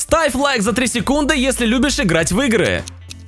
Ставь лайк за 3 секунды, если любишь играть в игры.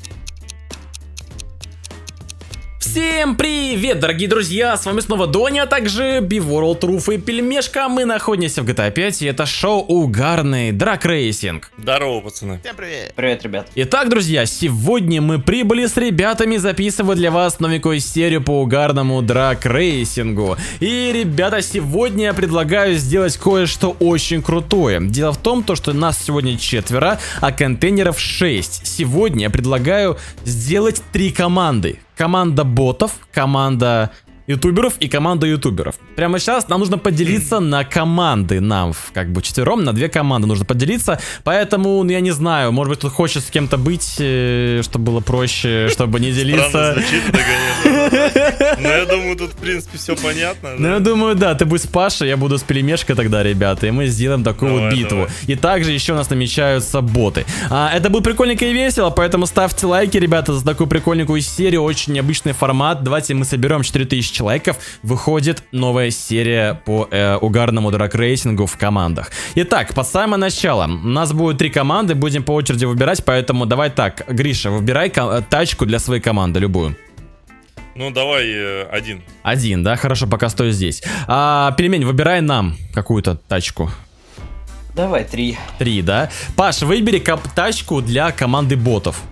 Всем привет, дорогие друзья, с вами снова Доня, а также BeWorld, Руф и Пельмешка. Мы находимся в GTA 5, и это шоу Угарный Драг-рейсинг. Здорово, пацаны. Всем привет. Привет, ребят. Итак, друзья, сегодня мы прибыли с ребятами записывать для вас новенькую серию по угарному драг-рейсингу. И, ребята, сегодня я предлагаю сделать кое-что очень крутое. Дело в том, что нас сегодня 4, а контейнеров 6. Сегодня я предлагаю сделать 3 команды. Команда ботов, команда ютуберов и команда ютуберов. Прямо сейчас нам нужно поделиться на команды. Нам как бы 4 на 2 команды нужно поделиться. Поэтому, я не знаю, может быть, кто хочет с кем-то быть, чтобы было проще, чтобы не делиться. Странно звучит это, конечно. Но я думаю, тут, в принципе, все понятно. Ну, я думаю, да, ты будешь с Пашей, я буду с Пельмешкой тогда, ребята. И мы сделаем такую вот битву. И также еще у нас намечаются боты. Это будет прикольненько и весело, поэтому ставьте лайки, ребята, за такую прикольненькую серию. Очень необычный формат. Давайте мы соберем 4000 лайков. Выходит новая серия по угарному драг-рейсингу в командах. Итак, под самое начало. У нас будет 3 команды, будем по очереди выбирать, поэтому давай так, Гриша, выбирай тачку для своей команды, любую. Ну, давай один. Один, да? Хорошо, пока стою здесь. Пельмень, выбирай нам какую-то тачку. Давай 3. 3, да? Паш, выбери тачку для команды ботов.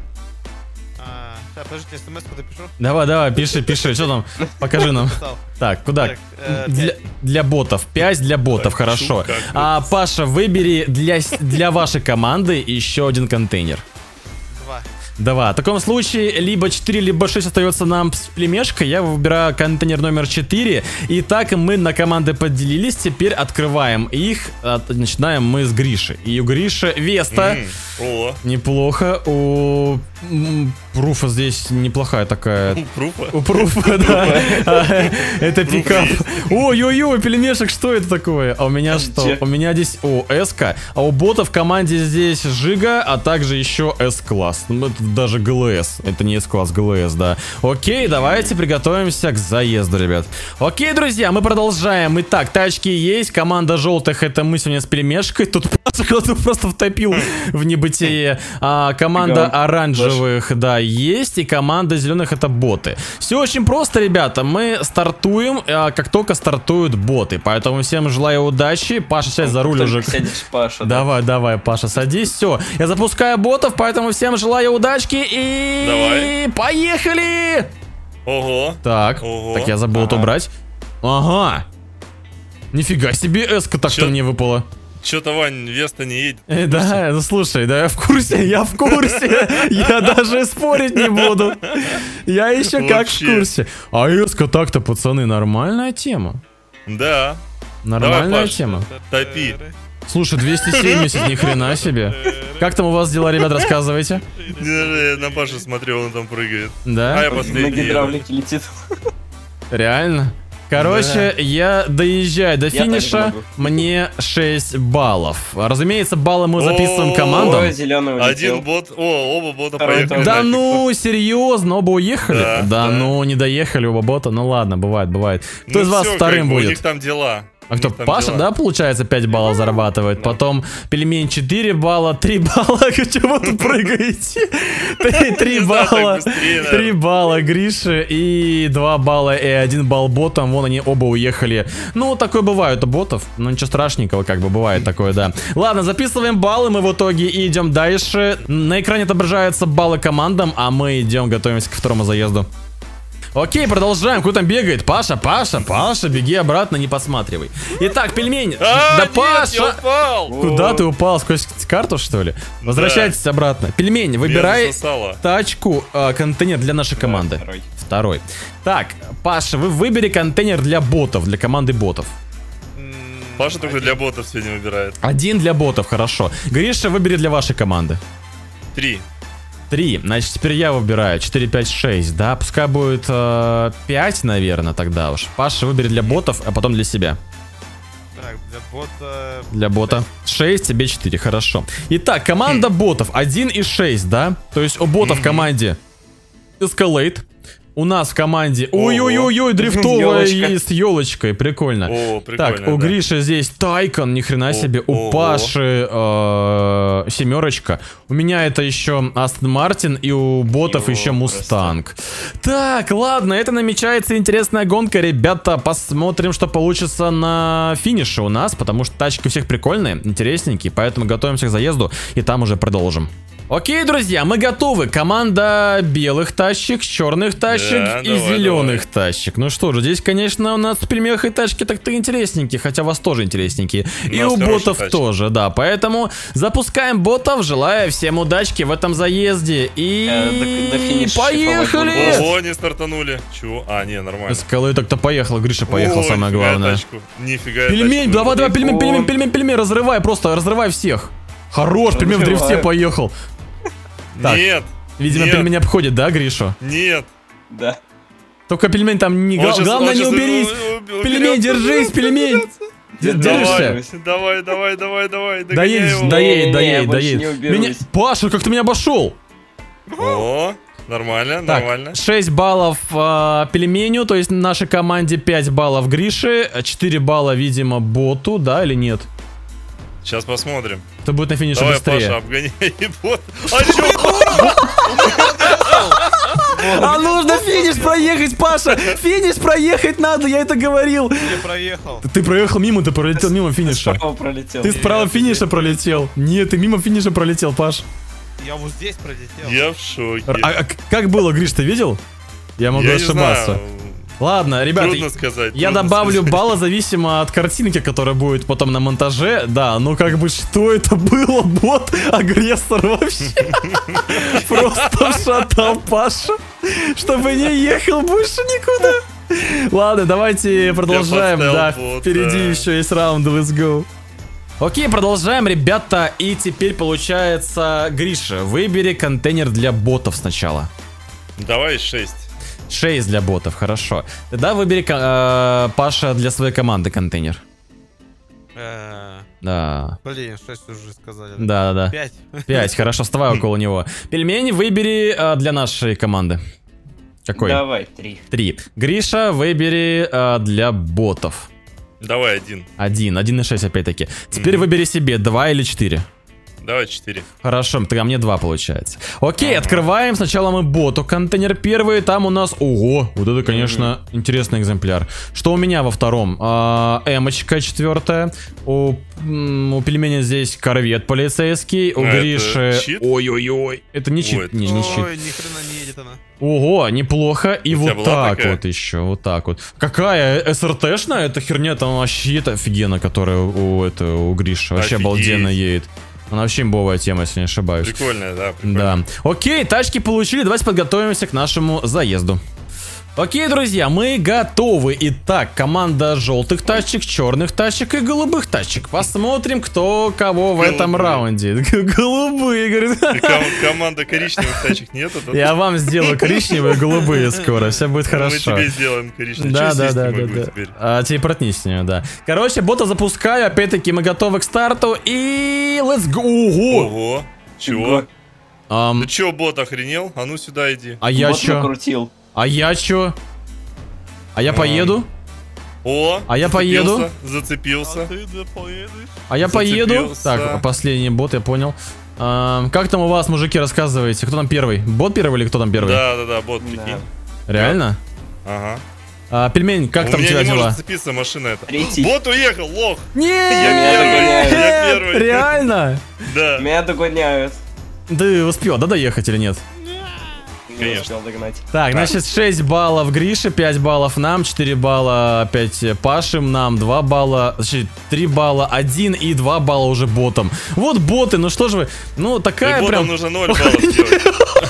Так, подождите, смс-ку допишу. Давай, пиши, что там? Покажи нам. Так, куда? Для ботов. 5 для ботов, хорошо. Паша, выбери для вашей команды еще один контейнер. 2. В таком случае либо 4, либо 6 остается нам с Пельмешкой. Я выбираю контейнер номер 4. И так мы на команды поделились. Теперь открываем их. Начинаем мы с Гриши. И у Гриши Веста. Неплохо. У Пруфа здесь неплохая такая. У Пруфа, да. Это пикап. Ой-ой-ой, Пельмешек, что это такое? А у меня что? У меня здесь С-ка. А у бота в команде здесь Жига, а также еще С-класс. Даже ГЛС. Это не С-класс, ГЛС, да. Окей, давайте приготовимся к заезду, ребят. Окей, друзья, мы продолжаем. Итак, тачки есть. Команда желтых, это мы сегодня с Пельмешкой. Тут Паша просто втопил в небытие. Команда оранжевых, да, есть. И команда зеленых, это боты. Все очень просто, ребята. Мы стартуем, как только стартуют боты. Поэтому всем желаю удачи. Паша, сядь за руль уже. Паша, давай, Паша, садись. Все, я запускаю ботов, поэтому всем желаю удачи. И давай. Поехали! Ого. Так, я забыл это убрать. Ага. Нифига себе, эска так-то мне выпала. Что-то, Вань, Веста не едет. Да, ну слушай, да я в курсе. Я даже спорить не буду. Я еще как в курсе. А эска так-то, пацаны, нормальная тема. Да. Нормальная тема. Топи. Слушай, 270, ни хрена себе. Как там у вас дела, ребят, рассказывайте. Я на Пашу смотрю, он там прыгает. Да? А я последний. На гидравлике летит. Реально? Короче, я доезжаю до финиша, мне 6 баллов. Разумеется, баллы мы записываем командам. Один бот, оба бота поехали. Да ну, серьезно, оба уехали? Да ну, не доехали оба бота, ну ладно, бывает. Кто из вас вторым будет? У них там дела. А кто, Паша, да, получается, 5 баллов зарабатывает? Потом Пельмень 4 балла, 3 балла, чего вы тут прыгаете? 3 балла, 3 балла Грише и 2 балла и 1 балл ботам, вон они оба уехали. Ну, такое бывает у ботов, но ничего страшненького, как бы бывает такое, да. Ладно, записываем баллы, мы в итоге идем дальше. На экране отображаются баллы командам, а мы идем, готовимся к второму заезду. Окей, продолжаем. Кто там бегает? Паша, беги обратно, не подсматривай. Итак, Пельмень. Да, Паша! Я упал. Куда ты упал? Сквозь карту, что ли? Возвращайтесь обратно. Пельмень, выбирай тачку, контейнер для нашей команды. Второй. Так, Паша, вы выбери контейнер для ботов, для команды ботов. Паша только для ботов сегодня выбирает. 1 для ботов, хорошо. Гриша, выбери для вашей команды. 3. 3, значит, теперь я выбираю 4, 5, 6, да, пускай будет 5, наверное, тогда уж. Паша, выбери для ботов, а потом для себя. Так, для бота... Для бота 6, тебе 4, хорошо. Итак, команда ботов 1 и 6, да? То есть у бота в команде Escalade, у нас в команде... Ой-ой-ой, дрифтовая Ёлочка. с елочкой, прикольно. О, прикольно. Так, у да. Гриши здесь Тайкон, ни хрена себе. У Ого. Паши семерочка. У меня это еще Астон Мартин, и у ботов Ё, еще Мустанг. Так, ладно, это намечается интересная гонка, ребята. Посмотрим, что получится на финише у нас, потому что тачки у всех прикольные, интересненькие, поэтому готовимся к заезду, и там уже продолжим. Окей, друзья, мы готовы. Команда белых тачек, черных тачек Да, и давай, зеленых тачек. Ну что же, здесь, конечно, у нас в пельмехах и тачки так-то интересненькие, хотя у вас тоже интересненькие. И нас у хорошие ботов тачки. тоже, да. Поэтому запускаем ботов, желаю всем удачки в этом заезде. И До финиша поехали! шифровать Ого, не стартанули. Чего? А, не, нормально. Скалы так-то поехал, Гриша поехал, Ой, самое нифига главное. тачку. Нифига Пельмень, тачку. давай, Прикол. пельмень, разрывай, просто разрывай всех. Хорош, пельмень в дрифте Разрываю. поехал. Так, Нет, видимо, нет. пельмень обходит, да, Гришу? нет. Да. Только пельмень там не... Он щас- Главное, он не щас уберись. уберется. Пельмень, держись, пельмень. Держишься? Давай. Догоняй Доедешь, его. доедь. больше не уберусь. Меня... Паша, как ты меня обошел? О, нормально, Так, нормально. 6 баллов пельменю, то есть нашей команде 5 баллов Грише, 4 балла, видимо, боту, да, или нет? Сейчас посмотрим. Кто будет на финише Давай, быстрее? Паша, обгоняй бот. А чё? А нужно финиш проехать, Паша! Финиш проехать надо, я это говорил. Я проехал. Ты проехал мимо, ты пролетел мимо финиша. Справа пролетел. Ты справа финиша пролетел. Нет, ты мимо финиша пролетел, Паш. Я вот здесь пролетел. Я в шоке. Как было, Гриш, ты видел? Я могу Я не ошибаться. знаю. Ладно, ребята, Трудно сказать. я трудно добавлю сказать. баллы зависимо от картинки, которая будет потом на монтаже. Да, ну как бы что это было? Бот, агрессор вообще. Просто вшатал Паша, чтобы не ехал больше никуда. Ладно, давайте продолжаем. поставил Да, бота. впереди еще есть раунды, let's go. Окей, продолжаем, ребята. И теперь получается, Гриша, выбери контейнер для ботов сначала. Давай 6. 6 для ботов, хорошо. Тогда выбери, Паша, для своей команды контейнер. Да. Блин, 6 уже сказали. Да. 5. 5, хорошо, вставай около него. Пельмень выбери для нашей команды. Какой? Давай, 3. 3. Гриша, выбери для ботов. Давай 1. 1,6 опять-таки. Теперь выбери себе 2 или 4. Давай 4. Хорошо, тогда мне 2 получается. Окей, открываем. Сначала мы боту контейнер первый. Там у нас... Ого, вот это, конечно, интересный экземпляр. Что у меня во втором? Эмочка 4. У пельменя здесь корвет полицейский. У это Гриши... чит? Ой-ой-ой. Это не чит. Ой, Не чит. Ой, ни хрена не едет она. Ого, неплохо. И У тебя вот была так такая? вот еще, вот так вот. Какая СРТшная? Это херня там вообще это офигенно, которая у Гриши. Вообще Офигеть. обалденно едет. Она вообще имбовая тема, если не ошибаюсь. Прикольная, да, прикольно. Да. Окей, тачки получили, давайте подготовимся к нашему заезду. Окей, друзья, мы готовы. Итак, команда желтых тачек, черных тачек и голубых тачек. Посмотрим, кто кого в этом Голубые. раунде. Голубые, говорит. И команда коричневых тачек нету? Да? Я вам сделаю коричневые и голубые скоро, все будет Мы хорошо. тебе сделаем коричневый. Да. Теперь? А тебе протни с нее, да. Короче, бота запускаю, опять-таки мы готовы к старту и let's go. Ого! Ого. Чего? Ам, Ты чё, бот, охренел? А ну сюда иди. а я Вот чё? накрутил. А я чё? А я поеду? О, А я поеду? Зацепился. Ты да поедешь? А я поеду? Зацепился. Так, последний бот, я понял. Как там у вас, мужики, рассказываете? Кто там первый? Бот первый или кто там первый? Да, бот, прикинь. Реально? Ага. Пельмень, как У там меня тебя не дела? может зацепиться машина эта. 3. Бот уехал, лох. Нет! Я первый. Реально? Да. Меня догоняют. Ты успел, да, доехать или нет? Не Конечно. успел догнать. Так, значит, 6 баллов Грише, 5 баллов нам, 4 балла опять Пашем, нам 2 балла, значит, 3 балла 1 и 2 балла уже ботом. Вот боты, ну что же вы, ну такая Ботам прям... нужно 0 баллов сделать.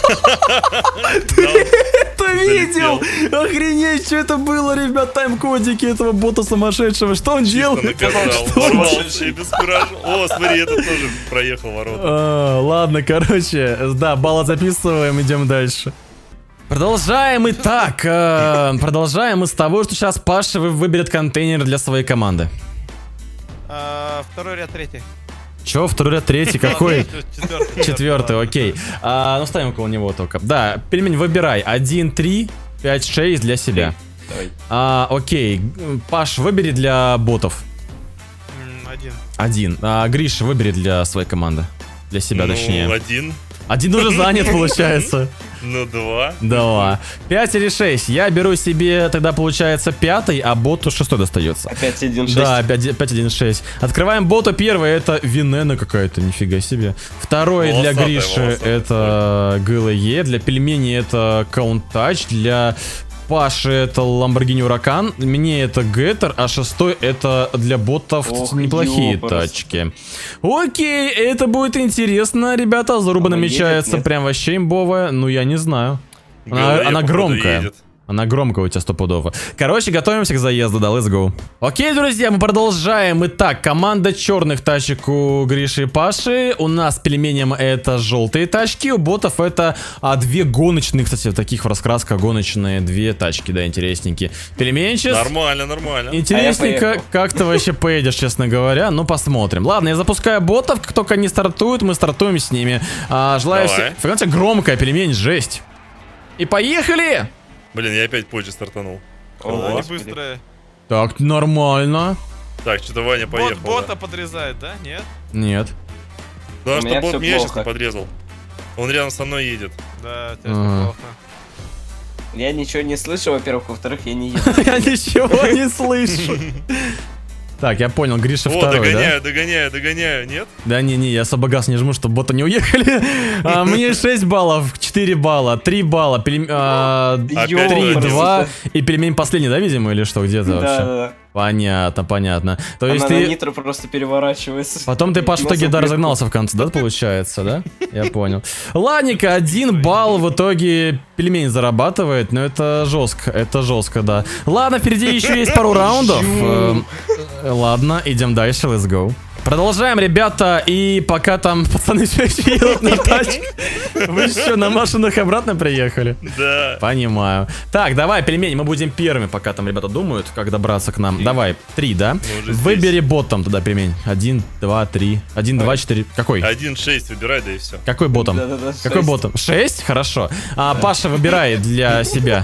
Это видел! Охренеть, что это было, ребят, тайм-кодики этого бота сумасшедшего, что он делал? Наказал. Что он Ворвался и без куража. О, смотри, этот тоже проехал ворота. Ладно, короче, да, баллы записываем, идем дальше. Продолжаем. Итак, продолжаем мы с того, что сейчас Паша выберет контейнер для своей команды. Второй ряд, третий. Че, второй ряд, третий, какой? Четвертый. Четвертый, окей. Ну, ставим около него только. Да, пельмень, выбирай. 1, 3, 5-6 для себя. Давай. Окей, Паш, выбери для ботов. 1. 1. Гриша, выбери для своей команды. Для себя, Ну, точнее. 1. 1 уже занят, получается. Ну, 2. 2. 5 или 6. Я беру себе тогда, получается, 5, а боту 6 достается. Опять 1-6. Да, 5-1-6. Открываем боту. Первый это Винена какая-то, нифига себе. Второй для Волосатая, Гриши волосатая. это ГЛЕ. Для пельменей это Count Touch. Для Паши это Lamborghini Huracan. Мне это Геттер. А 6 это для ботов Ох, неплохие ёпарас. тачки. Окей, это будет интересно, ребята. Заруба Она намечается едет, нет? прям вообще имбовая. Ну, я не знаю. Она громкая. Она громкая у тебя стопудово. Короче, готовимся к заезду, да, let's go. Окей, друзья, мы продолжаем. Итак, команда черных тачек у Гриши и Паши. У нас с пельменем это желтые тачки. У ботов это 2 гоночные, кстати, в таких в раскрасках гоночные 2 тачки, да, интересненькие. Пельменчик. Нормально, нормально. Интересненько, поехал. как ты вообще поедешь, честно говоря. Ну, посмотрим. Ладно, я запускаю ботов. Как только они стартуют, мы стартуем с ними. Желаю Давай. всем... Понимаете, громкая пельмень, жесть. И поехали! Блин, я опять позже стартанул. О, Они Господи. быстрые. Так, нормально. Так, что-то Ваня поехал. Бота да. подрезает, да? Нет? Нет. Да, У что меня бот всё меня сейчас плохо. не подрезал. Он рядом со мной едет. Да, тебя Ага. плохо. Я ничего не слышу, во-первых, во-вторых, я не еду. Я ничего не слышу. Так, я понял, Гриша О, второй, да? догоняю, нет? Да не, я особо газ не жму, чтобы боты не уехали. Мне 6 баллов, 4 балла, 3 балла, 3, Опять 2, и пельмень последний, да, видимо, или что, где-то Да, вообще? да. Понятно. То есть Она на ты... нитро просто переворачивается. Потом ты, Паш, в итоге, да, разогнался в конце, да, получается, да? Я понял. Ладненько, 1 балл в итоге пельмень зарабатывает, но это жестко, да. Ладно, впереди еще есть пару раундов. Ладно, идем дальше, let's go. Продолжаем, ребята, и пока там пацаны все еще едут на тачке. Вы что, на машинах обратно приехали? Да. Понимаю. Так, давай, пельмени, мы будем первыми, пока там ребята думают, как добраться к нам. Давай, 3, да? уже здесь. Выбери ботом туда, пельмень. 1, 2, 3. 1, 2, 4. Какой? 1-6 выбирай, да и все. Какой ботом? Да-да-да, Какой 6. ботом? 6? Хорошо. Паша, выбирай для себя.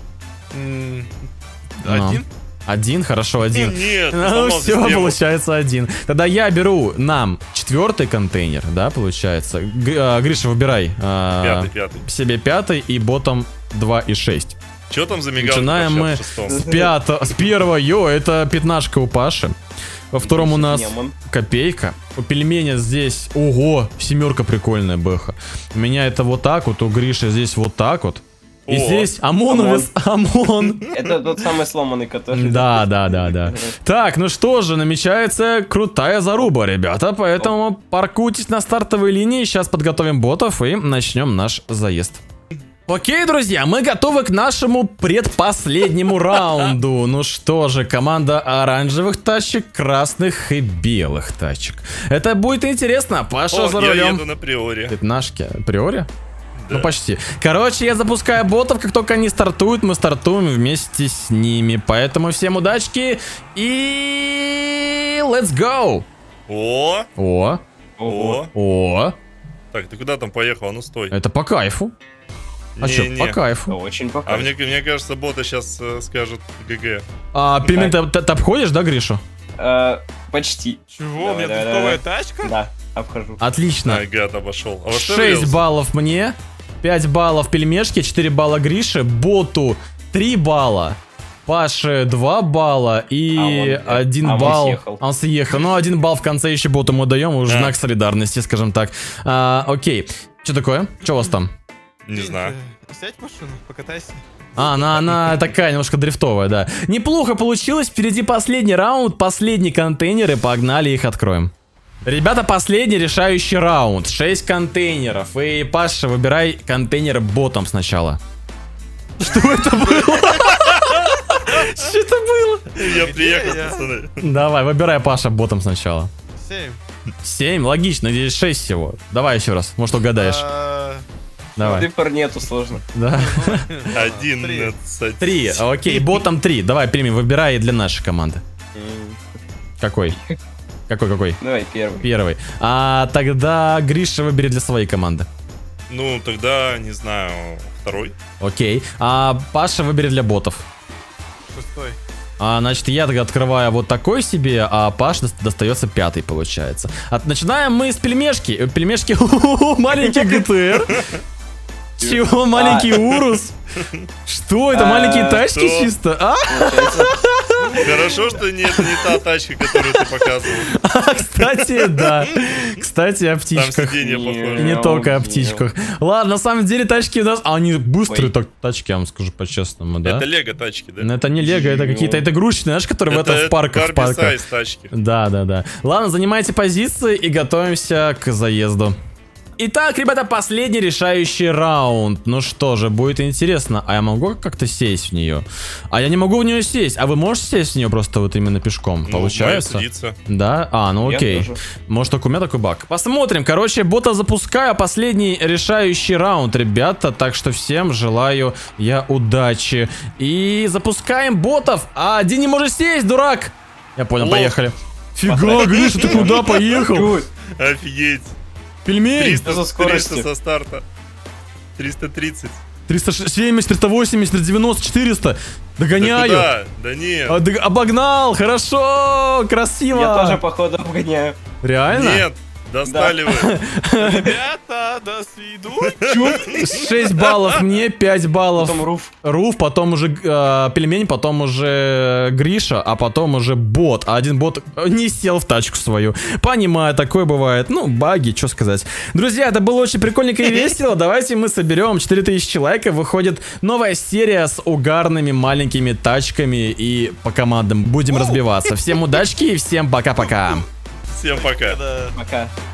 1? 1, хорошо, 1. Нет, Ну сломал все, систему. получается 1. Тогда я беру нам 4-й контейнер, да, получается. Гриша, выбирай. Пятый. Себе 5 и ботом 2 и 6. Че там за мигалка? Начинаем мы вообще в шестом? с 5, с 1, это пятнашка у Паши. Во втором у нас Неман. копейка. У пельменя здесь, ого, 7 прикольная бэха. У меня это вот так вот, у Гриши здесь вот так вот. И О, здесь ОМОН. Это тот самый сломанный, который... Да. Так, ну что же, намечается крутая заруба, ребята. Поэтому паркуйтесь на стартовой линии. Сейчас подготовим ботов и начнем наш заезд. Окей, друзья, мы готовы к нашему предпоследнему раунду. Ну что же, команда оранжевых тачек, красных и белых тачек. Это будет интересно. Паша за О, я рулем. еду на приоре. Пятнашки. Априори? Да. Ну почти. Короче, я запускаю ботов, как только они стартуют, мы стартуем вместе с ними. Поэтому всем удачки и let's go! О, О, о. о, Так, ты куда там поехал? А ну стой. это по кайфу. А Не, что, не. по кайфу. Очень А пока. мне кажется, боты сейчас скажут ГГ. Пельмень, ты обходишь, да, Гришу? Почти. Чего? У меня Давай, дрифтовая давай. тачка? Да, обхожу. Отлично. Ай, гад, обошел. А во что 6 врезался? баллов мне, 5 баллов пельмешке, 4 балла Грише, боту 3 балла, Паше 2 балла и А он 1 он балл. съехал. Он съехал. Ну, 1 балл в конце еще боту мы даем, уже Да. знак солидарности, скажем так. Окей. Что такое? Что у вас там? Не знаю. Сядь в машину, покатайся. Она такая немножко дрифтовая, да. Неплохо получилось. Впереди последний раунд, последний контейнер, и погнали их откроем. Ребята, последний решающий раунд. 6 контейнеров. И, Паша, выбирай контейнер ботом сначала. Что это было? Что это было? Я приехал, я? пацаны. Давай, выбирай, Паша, ботом сначала. 7. 7, логично, здесь 6 всего. Давай еще раз, может угадаешь. Давай. Дыпор нету, сложно. Да. 11. 3, окей, ботом 3. Давай, пельмень, выбирай для нашей команды. Какой? Какой? Давай первый. Первый. Тогда Гриша выбери для своей команды. Ну, тогда, не знаю, второй. Окей. А Паша выбери для ботов. 6-й. Значит, я тогда открываю вот такой себе, а Паш достается 5-й, получается. Начинаем мы с пельмешки. Пельмешки, маленький ГТР. Чего, маленький Урус? Что, это маленькие тачки что? чисто? А? Хорошо, что это не та тачка, которую ты показывал. Кстати, да. Кстати, о Там птичках. сиденье И похоже. не только о птичках. Ладно, на самом деле тачки у нас... Они быстрые тачки, я вам скажу по-честному, да? Это лего тачки, да? Но это не лего, это какие-то игрушечные, знаешь, которые в парках. Барби-сайз тачки. Да. Ладно, занимайте позиции и готовимся к заезду. Итак, ребята, последний решающий раунд. Ну что же, будет интересно. А я могу как-то сесть в нее? А я не могу в нее сесть. А вы можете сесть в нее просто вот именно пешком? Ну, Получается? садиться. Да? Ну окей. Может, только у меня такой баг. Посмотрим. Короче, бота запускаю. Последний решающий раунд, ребята. Так что всем желаю я удачи. И запускаем ботов. А один не может сесть, дурак. Я понял, поехали. Фига, Гриша, ты куда поехал? Офигеть. Пельмень. 300 скоростью. со старта. 330. 370, 380, 390, 400. Догоняю. Да, да нет. Обогнал, хорошо, красиво. Я тоже, походу, обгоняю. Реально? Нет, достали вы. Ребята, до свидания. 6 баллов мне, 5 баллов. Потом Руф. Руф, потом уже пельмень, потом уже Гриша, а потом уже бот. А один бот не сел в тачку свою. Понимаю, такое бывает. Ну, баги, что сказать. Друзья, это было очень прикольненько и весело. Давайте мы соберем 4000 лайков. Выходит новая серия с угарными маленькими тачками. И по командам будем разбиваться. Всем удачки и всем пока-пока. Всем пока. Да. Пока.